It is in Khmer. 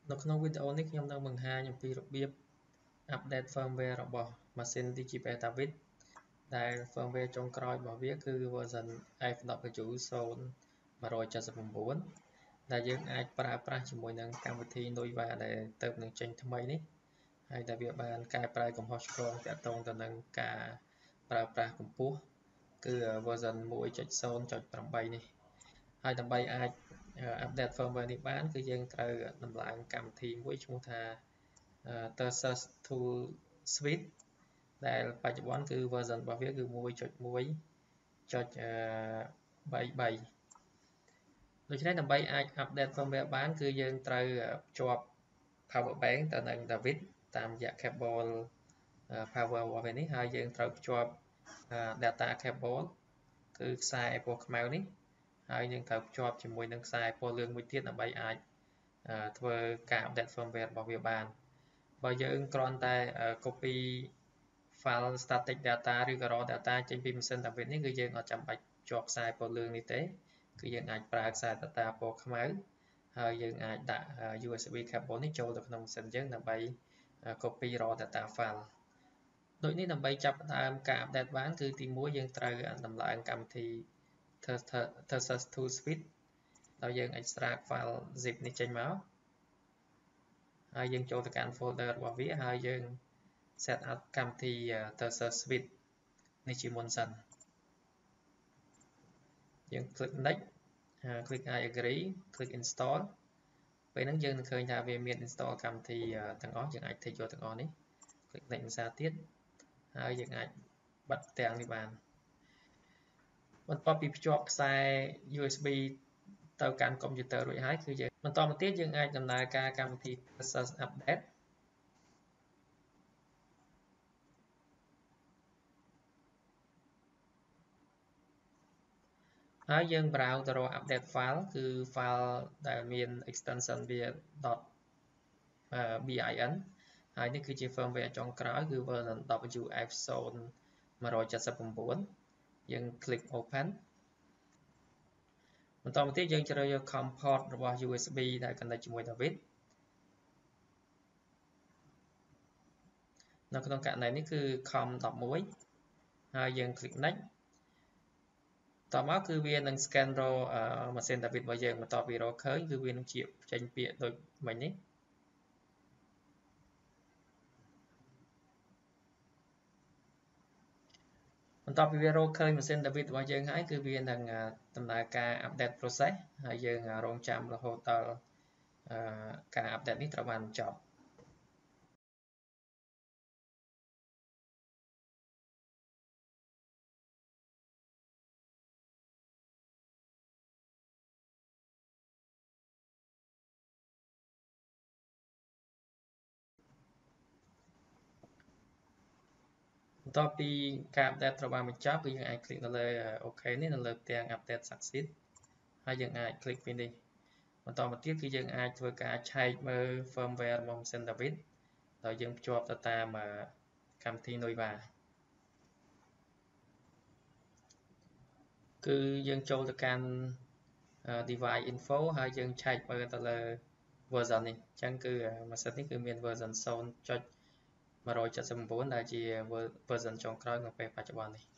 នៅក្នុងវីដេអូនេះខ្ញុំនឹងបង្ហាញអំពីរបៀប update firmware របស់ machine DigiPay David ដែល firmware ចុងក្រោយរបស់វាគឺ version FW0179 ដែលយើងអាចប្រើប្រាស់ជាមួយនឹងកម្មវិធី Noiva ដែលទើបនឹងចេញថ្មីនេះហើយដែលវាបានកែប្រែកំហុសឆ្គងទាក់ទងទៅនឹងការប្រើប្រាស់កម្ពស់គឺ version 1.0.8 នេះហើយដើម្បីអាច update firmware នេះបានគឺយើងត្រូវដំឡើងកម្មវិធីមួយឈ្មោះថា Tersus Tool Suite ដែលបច្ចុប្បន្នគឺ version របស់វាគឺ 1.1.33 ដូច្នេះដើម្បីអាច update firmware បានគឺយើងត្រូវភ្ជាប់ power bank ទៅនឹង David តាមរយៈ cable power របស់វានេះហើយយើងត្រូវភ្ជាប់ data cable គឺខ្សែពណ៌ខ្មៅនេះហើយយើងត្រូវភ្ជាប់ជាមួយនឹងខ្សែពណ៌លឿងមួយទៀតដើម្បីអាចធ្វើការ update firmware របស់វាបានបើយើងគ្រាន់តែ copy file static data ឬក៏ raw data ចេញពីម៉ាស៊ីន David នេះគឺយើងអត់ចាំបាច់ភ្ជាប់ខ្សែពណ៌លឿងនេះទេគឺយើងអាចប្រើខ្សែ data ពណ៌ខ្មៅហើយយើងអាចដាក់ USB cable នេះចូលទៅក្នុងម៉ាស៊ីនយើងដើម្បី copy raw data file ដូចនេះដើម្បីចាប់ផ្ដើមការ update បានគឺទី1យើងត្រូវដំឡើងកម្មវិធី Tersus Tool Suite ដោយយើង extract file zip នេះចេញមកហើយយើងចូលទៅកាន់ folder របស់វាហើយយើង set up កម្មវិធី Tersus Suite នេះជាមុនសិនយើង click next click I agree click install ពេលហ្នឹងយើងនឹងឃើញថាវាមាន install កម្មវិធីទាំងអស់យើងអាច take យកទាំងអស់នេះ click next ភាសាទៀតហើយយើងអាចបិទទាំងនេះបានបន្ទាប់ពីភ្ជាប់ខ្សែ USB ទៅកាន់កុំព្យូទ័ររួចហើយគឺយើងបន្តមកទៀតយើងអាចដំណើរការកម្មវិធី Tersus Update ហើយយើង browse ទៅរក update file គឺ file ដែលមាន extension វា .bin ហើយនេះគឺជា firmware ចុងក្រោយគឺ version WF0179 យើង click open បន្តមកទៀតយើងជ្រើសយក COM port របស់ USB ដែល connect ជាមួយ David នៅក្នុងករណីនេះគឺ COM 11ហើយយើង click next តមកគឺវានឹង scan រកម៉ាស៊ីន David របស់យើងបន្ទាប់ពីរកឃើញគឺវានឹងជាចេញពាក្យដូចមិញនេះបន្ទាប់ពីវារកឃើញម៉ាស៊ីន David របស់យើងហើយគឺវានឹងដំណើរការ update process ហើយយើងរងចាំរហូតដល់ការ update នេះត្រូវបានបញ្ចប់បន្ទាប់ពីការ update ត្រូវបានបញ្ចប់គឺយើងអាច click នៅលើ OK នេះនៅលើផ្ទាំង update succeed ហើយយើងអាច click ពីនេះបន្តមកទៀតគឺយើងអាចធ្វើការឆែកមើល firmware របស់ម៉ាស៊ីន David ដោយយើងភ្ជាប់ទៅតាមកម្មវិធី Noiva គឺយើងចូលទៅកាន់ device info ហើយយើងឆែកមើលទៅលើ version នេះអញ្ចឹងគឺម៉ាស៊ីននេះគឺមាន version 0.179 ដែលជា version ចុងក្រោយនៅពេលបច្ចុប្បន្ននេះ